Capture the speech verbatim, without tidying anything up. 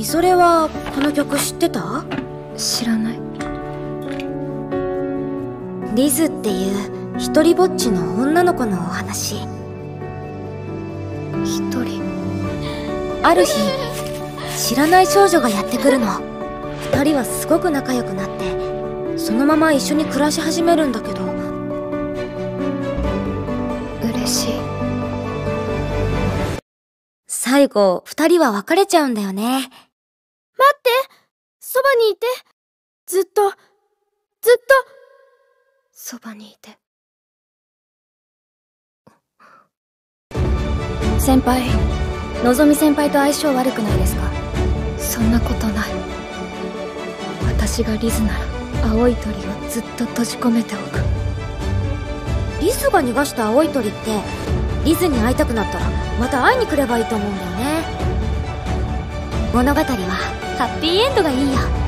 それはこの曲知ってた？ 知らない。 リズっていう一人ぼっちの女の子のお話。 一人。 ある日知らない少女がやってくるの。二人はすごく仲良くなってそのまま一緒に暮らし始めるんだけど、 嬉しい。 最後二人は別れちゃうんだよね。 待って、そばにいて。ずっとずっとそばにいて。 先輩、のぞみ先輩と相性悪くないですか？ そんなことない。私がリズなら青い鳥をずっと閉じ込めておく。 リズが逃がした青い鳥って、リズに会いたくなったらまた会いに来ればいいと思うんだよね。物語はハッピーエンドがいいよ。